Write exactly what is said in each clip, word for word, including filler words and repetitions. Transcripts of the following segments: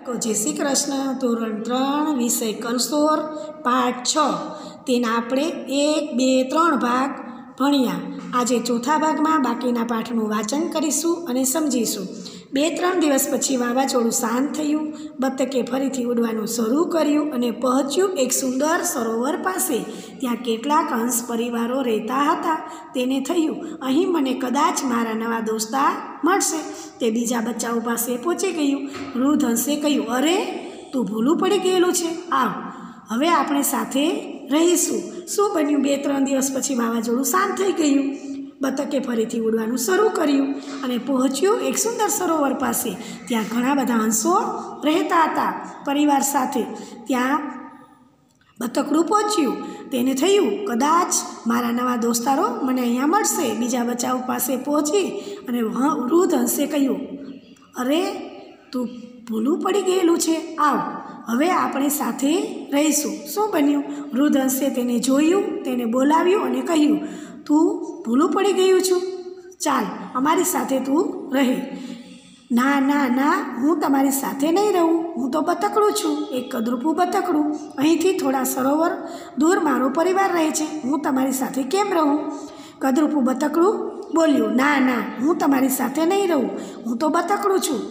तो जय श्री कृष्ण धोरण त्रण विषय कलसोर पाठ छ तेना आपणे एक बे त्रण भाग भण्या। आज चौथा भाग में बाकीना पाठનું वाचन करीशुं अने समजीशुं। बे त्रण दिवस पछी वावाझोडुं शांत थयुं। बतके फरीथी उडवानुं शरू कर्युं अने पहोंच्युं एक सुंदर सरोवर पासे। त्यां केटलाक हंस परिवारो रहेता हता। तेने थयुं अहीं मने कदाच मारा नवा दोस्तार मळशे। ते बीजा बच्चाओ पासे पहोंची गयुं। वृद्ध हंसे कह्युं, अरे तू भूलू पड़ी गयेलुं छे, आव हवे आपणे साथे रहीशुं। शुं बन्युं? बे त्रण दिवस पछी वावाझोडुं शांत थई गयुं। बतके फरीथी उडवानुं शरू कर्युं अने पहोंच्युं एक सुंदर सरोवर पासे। त्यां घणा बधा हंसो रहेता हता परिवार साथे। त्यां बतकड़ुं पहोंच्युं। तेने थयुं कदाच मारा नवा दोस्तारो मने अहींया मळशे। बीजा बच्चाओ पासे पहोंची अने वृद्ध हंसे कह्युं, अरे तू भूलू पड़ी गयेलुं छे, आव हवे आपणे साथे रहीशुं। शुं बन्युं? वृद्ध हंसे तेने जोयुं, तेने बोलाव्युं अने कह्युं, तू भूलू पड़ी गयुं छुं, चाल अमारी साथे तू रहे। ना ना ना हूँ तमारी साथे नहीं रहूँ, हूँ तो बतकड़ुं छूँ, एक कदरूपू बतकड़ुं। अहींथी थोड़ा सरोवर दूर मारो परिवार रहे छे, हूँ तमारी साथे केम रहूँ? कदरूपू बतकड़ुं बोल्युं, ना ना हूँ तमारी साथे नहीं रहूँ, हूँ तो बतकड़ुं छूँ,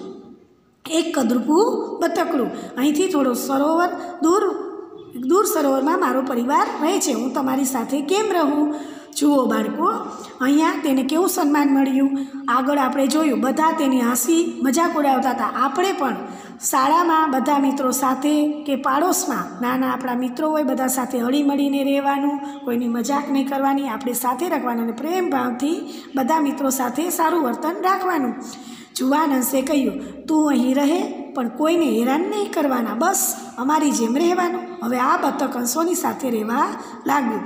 एक कदरूपू बतकड़ुं। अहींथी थोड़ो सरोवर दूर दूर सरोवर में मारो परिवार रहे छे, हूँ तमारी साथे केम रहूँ? जुओ बाळको, अहींया तेने केवुं सन्मान मळ्युं। आगळ आपणे जोयुं बधा तेनी हसी मजाक उडावता हता। आपणे पण शाळामां बधा मित्रों साथे के पाडोशमां नाना आपणा मित्रों होय बधा साथे हळीमळीने रहेवानुं, कोईनी मजाक नहीं करवानी, आपणे साथे राखवानुं अने प्रेम भावथी बधा मित्रों साथे सारुं वर्तन राखवानुं। जुवान हंसे कह्युं, तू अहीं रहे पण कोईने हैरान नहीं करवाना, बस अमारी जेम रहेवानुं। हवे आ बतक हंसोनी साथे रहेवा लाग्युं।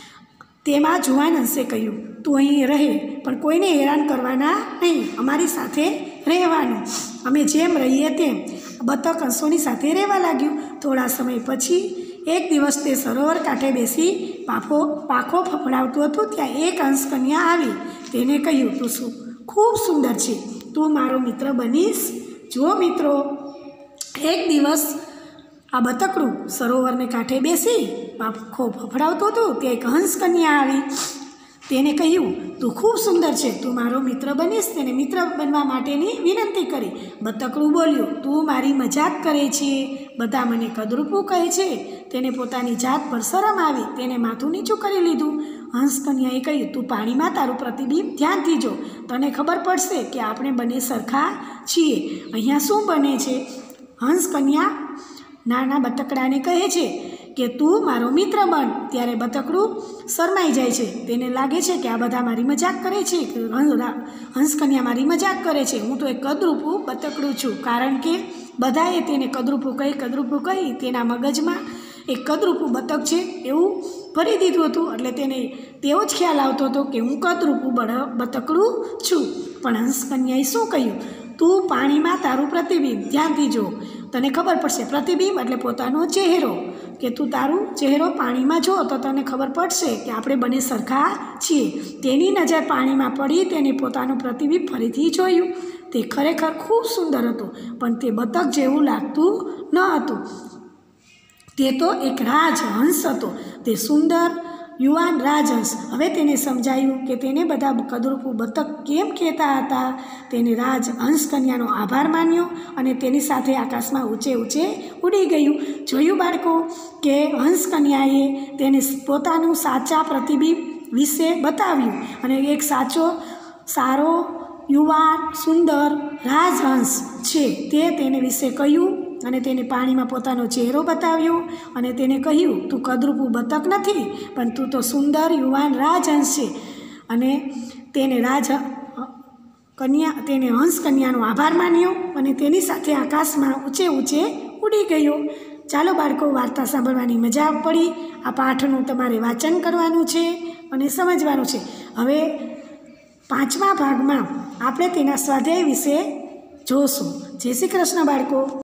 तेमां जुवान हंसे कह्युं, तू अहीं रहे पण कोईने हैरान करवाना नहीं, अमारी साथे रहेवानुं, अमे जेम रहीए तेम। बतक हंसोनी साथे रहेवा लाग्युं। थोड़ा समय पछी एक दिवस ते सरोवर कांठे बेसी पाफो पाखो फफड़ावतुं हतुं। त्यां एक हंस कन्या आवी। तेने कह्युं, तू शुं खूब सुंदर छे, तू मारो मित्र बनीश? जो मित्रों, एक दिवस आ बतकड़ुं सरोवरने कांठे बेसी पाखो फफड़ावतुं हतुं। त्यां एक हंस कन्या आवी। तेने कह्युं, तू खूब सुंदर छे, तू मारो मित्र बनीश? तेने मित्र बनवा माटेनी विनंती करी। बतकड़ुं बोल्युं, तू मारी मजाक करे छे, बधा मने कदरूपू कहे छे। तेने पोतानी जात पर शरम आवी। तेने माथुं नीचुं करी लीधुं। हंस कन्याए कह्युं, तू पाणीमां तारुं प्रतिबिंब ध्यानथी जो, तने खबर पड़शे के आपणे बने सरखा छीए। अहींया शुं बने छे? हंस कन्या नाना बतकड़ाने कहे छे के तू मारो मित्र बन। त्यारे बतकड़ुं शरमाई जाय छे। तेने लागे छे के आ बधा मारी मजाक करे छे, हंस कन्या मारी मजाक करे छे। हूँ तो एक कदरूपू बतकड़ुं छुं। कारण के बधाए तेने कदरूपू कही कदरूपू कही तेना मगजमां एक कदरूपू बतक छे एवुं भरी दीधुं हतुं। एटले तेने तेवो ज ख्याल आवतो हतो के हूँ कदरूपू बतकड़ुं छुं। पण हंस कन्याए शुं कह्युं? तू पाणीमां तारुं प्रतिबिंब ध्यानथी जो, तने खबर पड़शे। प्रतिबिंब एटले पोतानो चेहरो, के तू तारुं चेहरो पाणीमां जो तो तने खबर पड़शे के आपणे बने सरखा छीए। तेनी नजर पाणीमां पड़ी। तेने पोतानुं प्रतिबिंब फरीथी जोयुं। ते खरेखर खूब सुंदर हतुं, पण ते बतक जेवुं लागतुं न हतुं। ते तो एक राजहंस हतो। ते सुंदर युवान राजहंस। हवे तेने समजायुं के तेने बधा कदरूपू बतक केम कहेता हता। तेने राजहंस कन्यानो आभार मान्यो अने तेनी साथे आकाशमां ऊंचे ऊंचे उड़ी गयुं। जोयुं बाळको के हंस कन्याए तेने पोतानुं साचा प्रतिबिंब विશે बताव्युं अने एक साचो सारो युवान सुंदर राजहंस छे ते तेने विશે कह्युं अने तेने पाणीमां पोतानो चेहरो बताव्यो अने तेने कह्युं, तू कदरूपू बतक नथी पण तू तो सुंदर युवान राजहंस छे। अने तेने राज कन्या तेने हंस कन्यानो आभार मान्यो अने तेनी साथे आकाशमां ऊंचे ऊंचे उड़ी गयो। चालो बाळको, वार्ता सांभळवानी मजा पड़ी। आ पाठनुं तमारे वाचन करवानुं छे अने समजवानुं छे। हवे पांचमा भागमां आपणे तेना स्वाध्याय विશે જોશું। जय श्री कृष्ण बाळको।